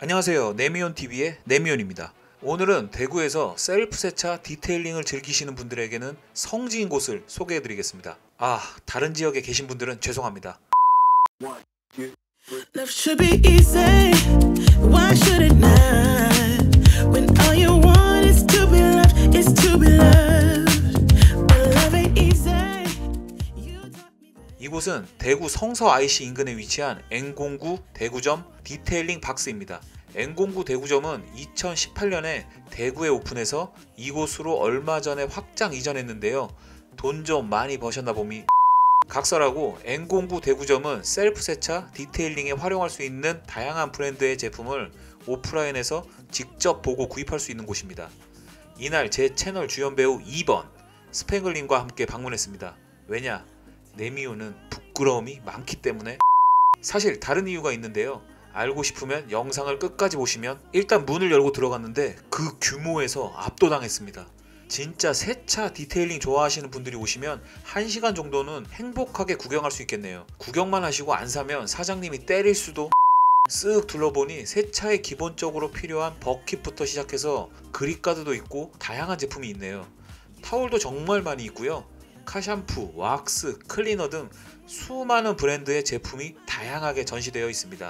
안녕하세요. 네미온TV의 네미온입니다. 오늘은 대구에서 셀프 세차 디테일링을 즐기시는 분들에게는 성지인 곳을 소개해 드리겠습니다. 다른 지역에 계신 분들은 죄송합니다. Love should be easy. Why should it not? When all you want is to be loved, is to be loved. But love ain't easy. 이곳은 대구 성서 IC 인근에 위치한 N09 대구점 디테일링 박스입니다. N09 대구점은 2018년에 대구에 오픈해서 이곳으로 얼마 전에 확장 이전했는데요. 돈 좀 많이 버셨나 봄이 각설하고 N09 대구점은 셀프 세차 디테일링에 활용할 수 있는 다양한 브랜드의 제품을 오프라인에서 직접 보고 구입할 수 있는 곳입니다. 이날 제 채널 주연 배우 2번 스팽글님과 함께 방문했습니다. 왜냐? 네미온은 부끄러움이 많기 때문에. 사실 다른 이유가 있는데요. 알고 싶으면 영상을 끝까지 보시면 일단 문을 열고 들어갔는데 그 규모에서 압도당했습니다. 진짜 세차 디테일링 좋아하시는 분들이 오시면 1시간 정도는 행복하게 구경할 수 있겠네요. 구경만 하시고 안 사면 사장님이 때릴 수도. 쓱 둘러보니 세차에 기본적으로 필요한 버킷부터 시작해서 그립가드도 있고 다양한 제품이 있네요. 타올도 정말 많이 있고요. 카샴푸, 왁스, 클리너 등 수많은 브랜드의 제품이 다양하게 전시되어 있습니다.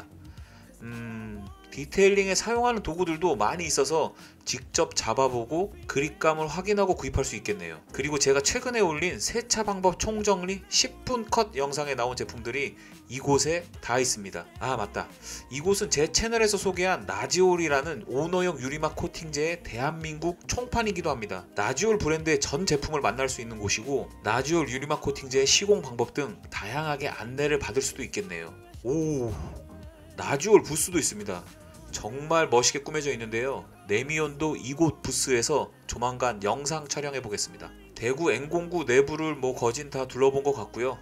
디테일링에 사용하는 도구들도 많이 있어서 직접 잡아보고 그립감을 확인하고 구입할 수 있겠네요. 그리고 제가 최근에 올린 세차 방법 총정리 10분 컷 영상에 나온 제품들이 이곳에 다 있습니다. 맞다. 이곳은 제 채널에서 소개한 나지올이라는 오너용 유리막 코팅제의 대한민국 총판이기도 합니다. 나지올 브랜드의 전 제품을 만날 수 있는 곳이고 나지올 유리막 코팅제의 시공 방법 등 다양하게 안내를 받을 수도 있겠네요. 나지올 부스도 있습니다. 정말 멋있게 꾸며져 있는데요. 네미온도 이곳 부스에서 조만간 영상 촬영해 보겠습니다. 대구 N09 내부를 거진 다 둘러본 것 같고요.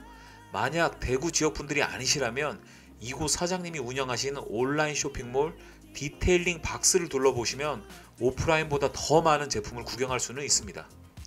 만약 대구 지역 분들이 아니시라면 이곳 사장님이 운영하시는 온라인 쇼핑몰 디테일링 박스를 둘러보시면 오프라인보다 더 많은 제품을 구경할 수는 있습니다.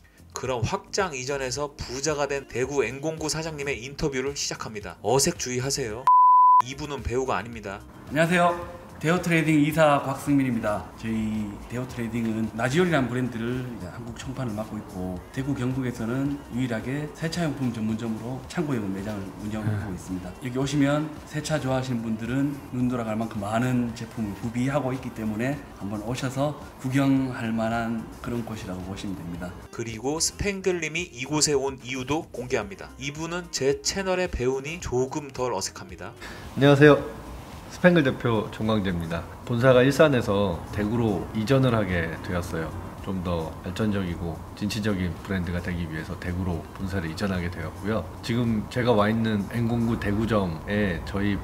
그럼 확장 이전에서 부자가 된 대구 N09 사장님의 인터뷰를 시작합니다. 어색 주의하세요. 이분은 배우가 아닙니다. 안녕하세요. 데어트레이딩 이사 곽승민입니다. 저희 데어트레이딩은 나지올이라는 브랜드를 한국 총판을 맡고 있고 대구 경북에서는 유일하게 세차용품 전문점으로 창고형 매장을 운영하고 있습니다. 여기 오시면 세차 좋아하시는 분들은 눈 돌아갈 만큼 많은 제품을 구비하고 있기 때문에 한번 오셔서 구경할 만한 그런 곳이라고 보시면 됩니다. 그리고 스팽글님이 이곳에 온 이유도 공개합니다. 이분은 제 채널의 배우니 조금 덜 어색합니다. 안녕하세요. 스팽글 대표 정광재입니다. 본사가 일산에서 대구로 이전을 하게 되었어요. 좀 더 발전적이고 진취적인 브랜드가 되기 위해서 대구로 본사를 이전하게 되었고요. 지금 제가 와 있는 N09 대구점에 저희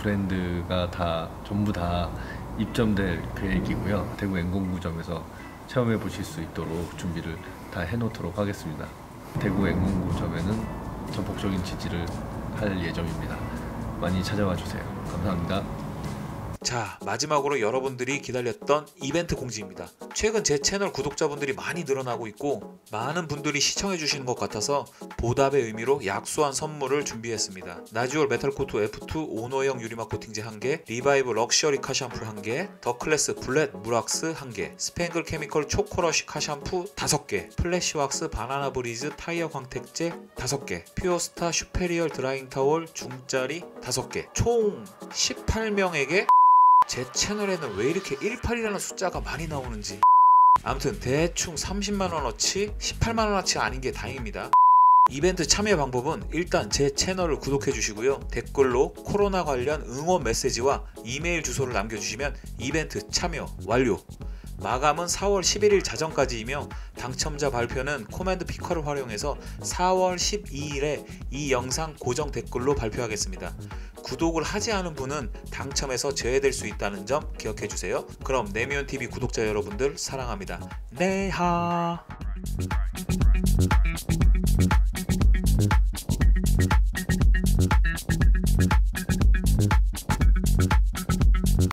브랜드가 전부 다 입점될 계획이고요. 대구 N09점에서 체험해 보실 수 있도록 준비를 다 해놓도록 하겠습니다. 대구 N09점에는 전폭적인 지지를 할 예정입니다. 많이 찾아와 주세요. 감사합니다. 자, 마지막으로 여러분들이 기다렸던 이벤트 공지입니다. 최근 제 채널 구독자분들이 많이 늘어나고 있고 많은 분들이 시청해 주시는 것 같아서 보답의 의미로 약소한 선물을 준비했습니다. 나지올 메탈코트 F2 오너형 유리막 코팅제 1개, 리바이브 럭셔리 카샴푸 1개, 더클래스 블렛 물왁스 1개, 스팽글 케미컬 초코러쉬 카샴푸 5개, 플래시왁스 바나나 브리즈 타이어 광택제 5개, 퓨어스타 슈페리얼 드라잉 타월 중짜리 5개, 총 18명에게 제 채널에는 왜 이렇게 18이라는 숫자가 많이 나오는지. 아무튼 대충 30만원어치 18만원어치 아닌 게 다행입니다. 이벤트 참여 방법은 일단 제 채널을 구독해 주시고요. 댓글로 코로나 관련 응원 메시지와 이메일 주소를 남겨주시면 이벤트 참여 완료. 마감은 4월 11일 자정까지이며 당첨자 발표는 코맨드 피커를 활용해서 4월 12일에 이 영상 고정 댓글로 발표하겠습니다. 구독을 하지 않은 분은 당첨에서 제외될 수 있다는 점 기억해 주세요. 그럼 네미온TV 구독자 여러분들 사랑합니다. 네하.